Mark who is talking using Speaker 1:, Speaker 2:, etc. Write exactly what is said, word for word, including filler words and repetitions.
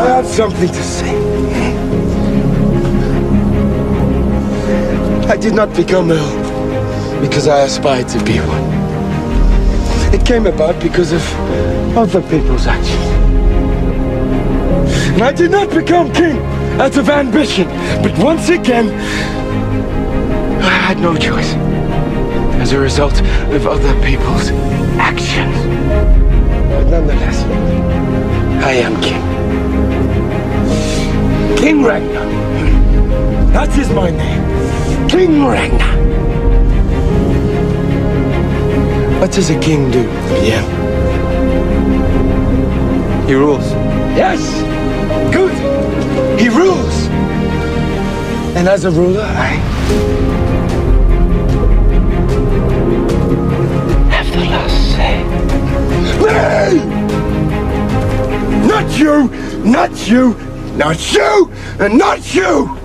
Speaker 1: I have something to say. I did not become ill because I aspired to be one. It came about because of other people's actions. And I did not become king out of ambition, but once again, I had no choice as a result of other people's actions. But nonetheless, I am king. King Regnar. That is my name. King Regnar. What does a king do, yeah?
Speaker 2: He rules.
Speaker 1: Yes! Good! He rules! And as a ruler, I have the last say. Me! Not you! Not you! Not you! And not you!